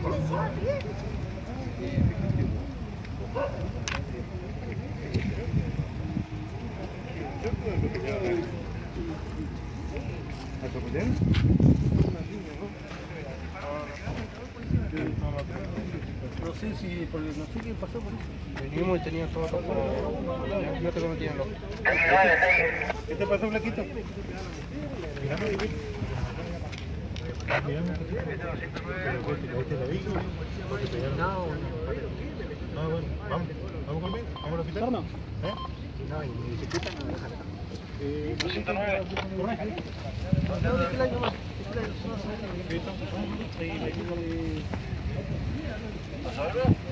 No sé si, no sé qué pasó por eso. Venimos y tenían todo para... No te cometían loco. ¿Qué te pasó, flaquito? No, bueno, vamos conmigo, vamos al hospital. No, No, y mi bicicleta no me deja acá. 209.